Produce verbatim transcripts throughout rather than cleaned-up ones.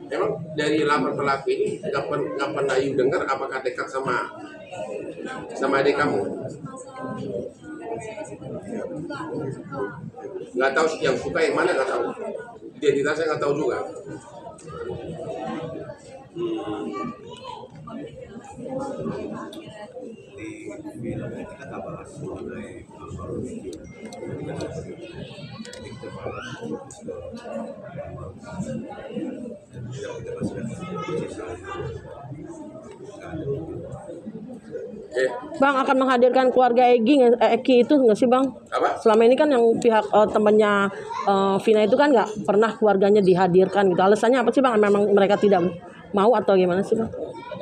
Emang dari delapan pelaku ini nggak pen- nggak pernah you dengar apakah dekat sama sama adik kamu? Nggak tahu yang suka yang mana, nggak tahu. Identitasnya nggak tahu juga. Hmm. Di film ini kita nggak bahas mengenai hal-hal itu. Jadi kita bahas fokus ke yang kita kasih Eh, Bang akan menghadirkan keluarga Egi, nggak- eh, Eki itu nggak sih Bang? apa? Selama ini kan yang pihak eh, temannya eh, Vina itu kan nggak pernah keluarganya dihadirkan gitu. Alasannya apa sih Bang? Memang mereka tidak mau atau gimana sih Bang?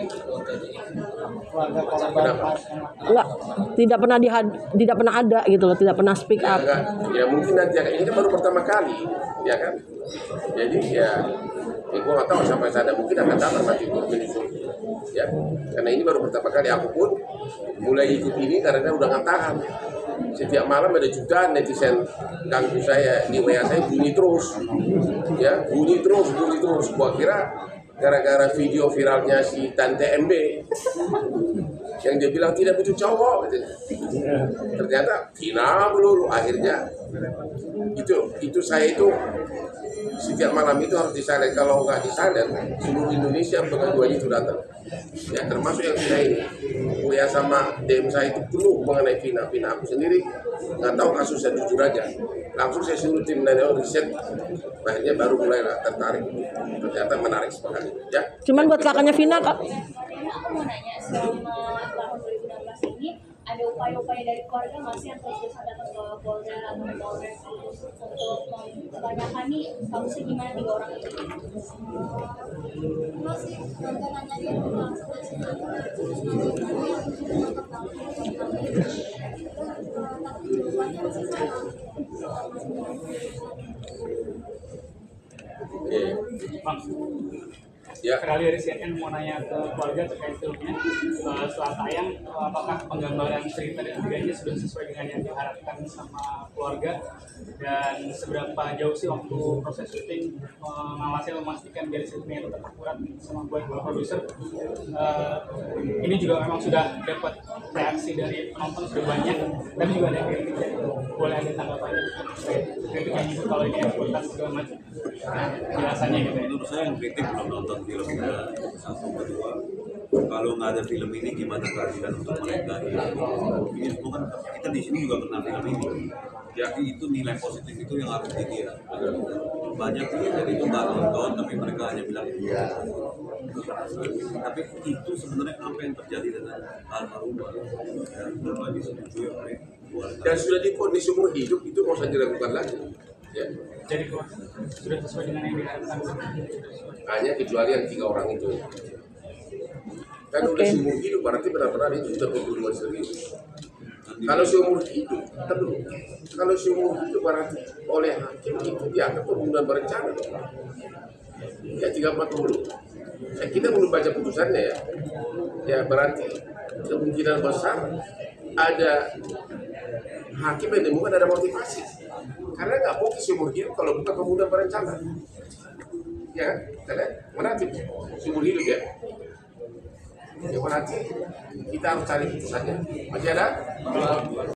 Kenapa? Enggak, tidak pernah dihad, tidak pernah ada gitu loh, tidak pernah speak Ya, up. enggak. Ya mungkin nanti akan, ini kan baru pertama kali, ya kan? Jadi ya, ya gue nggak tahu sampai sana mungkin akan datang nanti untuk menyusul, ya. Karena ini baru pertama kali aku pun mulai ikut ini karena udah nggak tahan. Setiap malam ada jutaan netizen ganggu saya di W A saya bunyi terus, ya bunyi terus, bunyi terus. Gua kira gara-gara video viralnya si Tante M B yang dia bilang tidak butuh cowok, gitu. Ternyata Vina melulu. Akhirnya itu itu saya itu setiap malam itu harus disalin. Kalau nggak disalin, seluruh Indonesia pengaduan itu datang. Ya termasuk yang Vina ini. W A sama D M saya itu penuh mengenai Vina. Vina aku sendiri nggak tahu kasusnya, jujur aja. Langsung saya suruh tim Nano riset. Akhirnya baru mulai tertarik. Ternyata menarik sekali. Ya. Cuman buat kakaknya Vina Kak, Karena aku mau nanya, selama tahun dua ribu enam belas ini ada upaya-upaya dari keluarga masih yang terus bisa datang ke Polda atau Polres untuk mempertanyakan nih kasusnya gimana tiga orang itu? Masih rencananya itu Bang, Ya. sekali dari C N N mau nanya ke keluarga terkait filmnya. Uh, setelah tayang, uh, apakah penggambaran cerita dan adegannya sudah sesuai dengan yang diharapkan sama keluarga? Dan seberapa jauh sih waktu proses syuting mengawasi memastikan garis ritmenya itu tetap akurat sama buat produser? Uh, ini juga memang sudah dapat reaksi dari penonton sudah banyak, tapi juga ada kritik. Boleh ada tanggapannya? Kritiknya gitu kalau ini kualitas segala macam. Nah, jelasannya gitu ya. menurut saya yang kritik belum nonton filmnya. Satu, kedua, kalau nggak ada film ini gimana keadilan untuk mereka? Ini semua kan kita di sini juga pernah film ini. Jadi itu nilai positif itu yang harus dikira. Banyak yang itu nggak nonton tapi mereka hanya bilang iya. Tapi itu sebenarnya apa yang terjadi dengan almarhumah dan belum disetujui oleh keluarga. Dan sudah diponis seumur hidup, itu mau saya diragukan lagi. Ya. Jadi sudah sesuai dengan yang diharapkan. Hanya kecuali yang tiga orang itu. Kan udah Oke. seumur hidup, berarti benar-benar itu sudah pembunuhan serius. Kalau seumur hidup, terus kalau seumur hidup berarti oleh hakim itu dianggap pembunuhan berencana. Ya tiga ratus empat puluh. Ya, kita belum baca putusannya ya. Ya berarti kemungkinan besar ada hakim yang menemukan ada motivasi. Karena nggak mungkin seumur hidup kalau bukan pembunuhan berencana. Ya, kan? Berarti seumur hidup ya. Ya berarti kita harus cari putusannya. Masih ada?